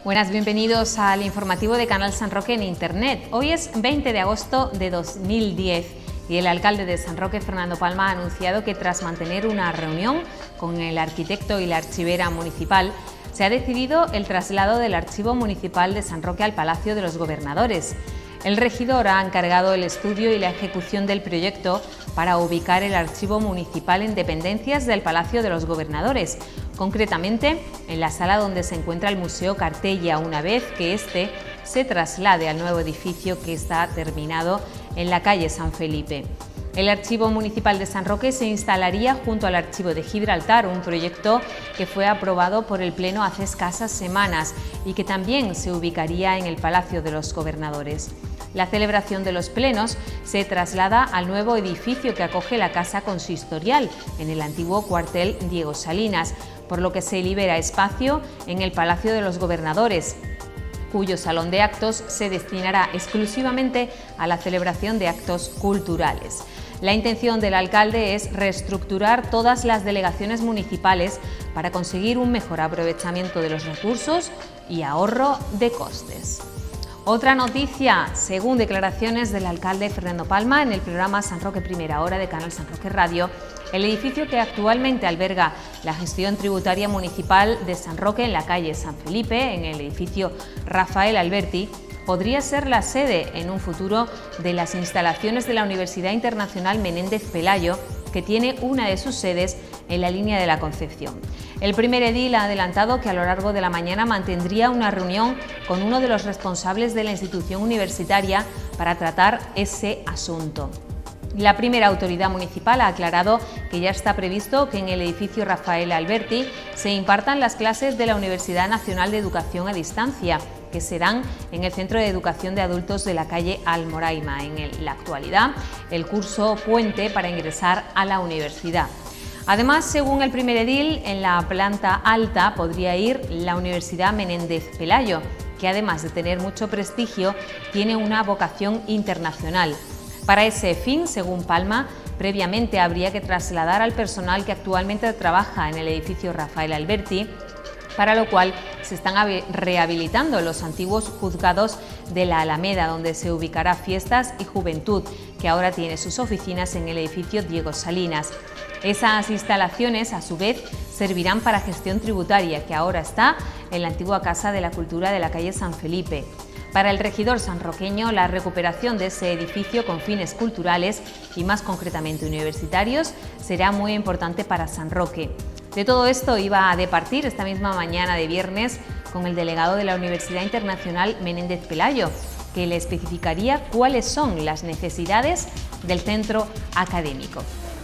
Buenas, bienvenidos al informativo de Canal San Roque en Internet. Hoy es 20 de agosto de 2010 y el alcalde de San Roque, Fernando Palma, ha anunciado que tras mantener una reunión con el arquitecto y la archivera municipal, se ha decidido el traslado del Archivo Municipal de San Roque al Palacio de los Gobernadores. El regidor ha encargado el estudio y la ejecución del proyecto para ubicar el Archivo Municipal en dependencias del Palacio de los Gobernadores, concretamente en la sala donde se encuentra el Museo Cartella, una vez que éste se traslade al nuevo edificio que está terminado en la calle San Felipe. El Archivo Municipal de San Roque se instalaría junto al Archivo de Gibraltar, un proyecto que fue aprobado por el Pleno hace escasas semanas y que también se ubicaría en el Palacio de los Gobernadores. La celebración de los plenos se traslada al nuevo edificio que acoge la Casa Consistorial, en el antiguo cuartel Diego Salinas, por lo que se libera espacio en el Palacio de los Gobernadores, cuyo salón de actos se destinará exclusivamente a la celebración de actos culturales. La intención del alcalde es reestructurar todas las delegaciones municipales para conseguir un mejor aprovechamiento de los recursos y ahorro de costes. Otra noticia, según declaraciones del alcalde Fernando Palma en el programa San Roque Primera Hora de Canal San Roque Radio, el edificio que actualmente alberga la gestión tributaria municipal de San Roque en la calle San Felipe, en el edificio Rafael Alberti, podría ser la sede en un futuro de las instalaciones de la Universidad Internacional Menéndez Pelayo, que tiene una de sus sedes en la línea de la Concepción. El primer edil ha adelantado que a lo largo de la mañana mantendría una reunión con uno de los responsables de la institución universitaria para tratar ese asunto. La primera autoridad municipal ha aclarado que ya está previsto que en el edificio Rafael Alberti se impartan las clases de la Universidad Nacional de Educación a Distancia, que serán en el Centro de Educación de Adultos de la calle Almoraima, en la actualidad el curso puente para ingresar a la universidad. Además, según el primer edil, en la planta alta podría ir la Universidad Menéndez Pelayo, que además de tener mucho prestigio, tiene una vocación internacional. Para ese fin, según Palma, previamente habría que trasladar al personal que actualmente trabaja en el edificio Rafael Alberti, para lo cual se están rehabilitando los antiguos juzgados de la Alameda, donde se ubicará Fiestas y Juventud, que ahora tiene sus oficinas en el edificio Diego Salinas. Esas instalaciones, a su vez, servirán para gestión tributaria, que ahora está en la antigua Casa de la Cultura de la calle San Felipe. Para el regidor sanroqueño, la recuperación de ese edificio con fines culturales y más concretamente universitarios será muy importante para San Roque. De todo esto iba a departir esta misma mañana de viernes con el delegado de la Universidad Internacional Menéndez Pelayo, que le especificaría cuáles son las necesidades del centro académico.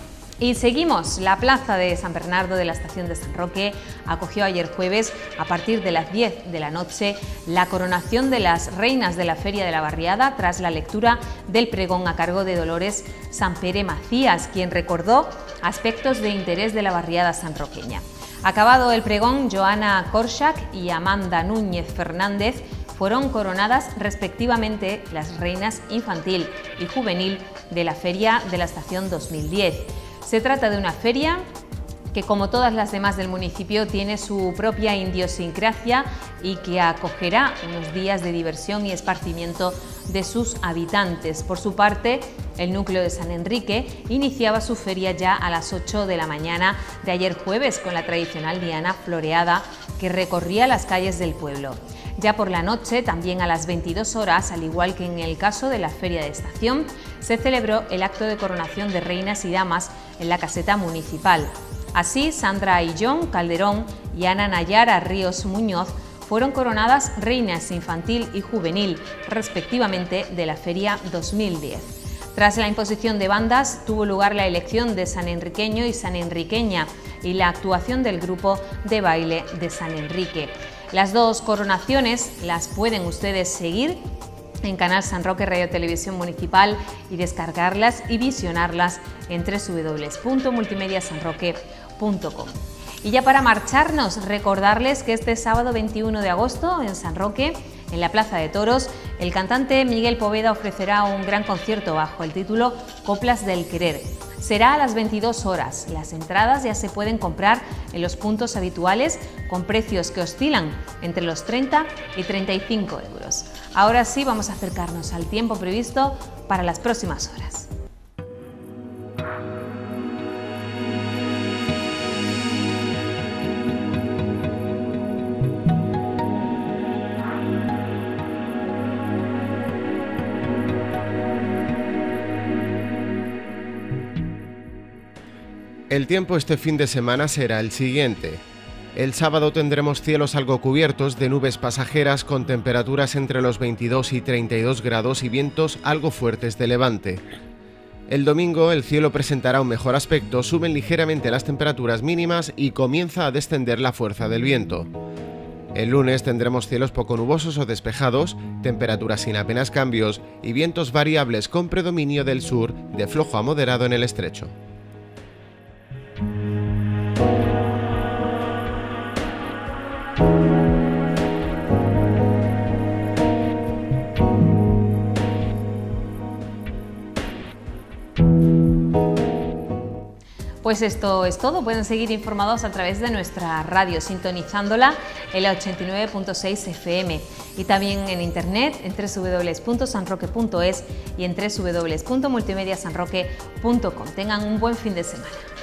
Y seguimos. La plaza de San Bernardo de la estación de San Roque acogió ayer jueves, a partir de las 10 de la noche, la coronación de las reinas de la Feria de la Barriada tras la lectura del pregón a cargo de Dolores Sampere Macías, quien recordó aspectos de interés de la barriada sanroqueña. Acabado el pregón, Joana Korczak y Amanda Núñez Fernández fueron coronadas respectivamente las reinas infantil y juvenil de la Feria de la Estación 2010. Se trata de una feria que, como todas las demás del municipio, tiene su propia idiosincrasia y que acogerá unos días de diversión y esparcimiento de sus habitantes. Por su parte, el núcleo de San Enrique iniciaba su feria ya a las 8 de la mañana de ayer jueves con la tradicional diana floreada que recorría las calles del pueblo. Ya por la noche, también a las 22 horas, al igual que en el caso de la Feria de Estación, se celebró el acto de coronación de reinas y damas en la caseta municipal. Así, Sandra Aillón Calderón y Ana Nayara Ríos Muñoz fueron coronadas reinas infantil y juvenil, respectivamente, de la Feria 2010. Tras la imposición de bandas, tuvo lugar la elección de San Enriqueño y San Enriqueña y la actuación del grupo de baile de San Enrique. Las dos coronaciones las pueden ustedes seguir en Canal San Roque Radio Televisión Municipal y descargarlas y visionarlas en www.multimediasanroque.com. Y ya para marcharnos, recordarles que este sábado 21 de agosto en San Roque En la Plaza de Toros, el cantante Miguel Poveda ofrecerá un gran concierto bajo el título Coplas del Querer. Será a las 22 horas. Las entradas ya se pueden comprar en los puntos habituales con precios que oscilan entre los 30 y 35 euros. Ahora sí, vamos a acercarnos al tiempo previsto para las próximas horas. El tiempo este fin de semana será el siguiente. El sábado tendremos cielos algo cubiertos de nubes pasajeras con temperaturas entre los 22 y 32 grados y vientos algo fuertes de levante. El domingo el cielo presentará un mejor aspecto, suben ligeramente las temperaturas mínimas y comienza a descender la fuerza del viento. El lunes tendremos cielos poco nubosos o despejados, temperaturas sin apenas cambios y vientos variables con predominio del sur de flojo a moderado en el estrecho. Pues esto es todo. Pueden seguir informados a través de nuestra radio, sintonizándola en la 89.6 FM y también en internet en www.sanroque.es y en www.multimediasanroque.com. Tengan un buen fin de semana.